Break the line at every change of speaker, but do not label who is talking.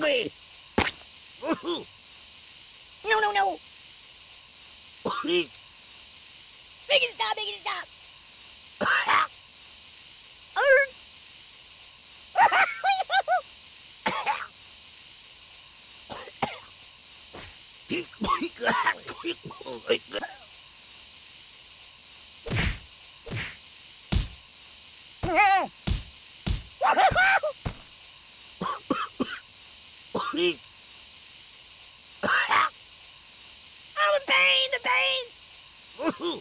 No, no, no. Make it stop, make it stop. Oh, the pain, the pain.